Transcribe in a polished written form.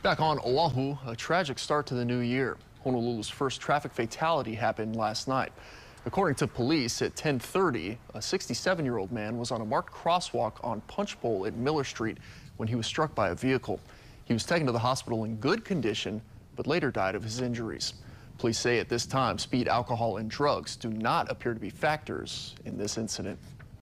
Back on Oahu, a tragic start to the new year. Honolulu's first traffic fatality happened last night. According to police, at 10:30, a 67-year-old man was on a marked crosswalk on Punchbowl at Miller Street when he was struck by a vehicle. He was taken to the hospital in good condition, but later died of his injuries. Police say at this time, speed, alcohol, and drugs do not appear to be factors in this incident.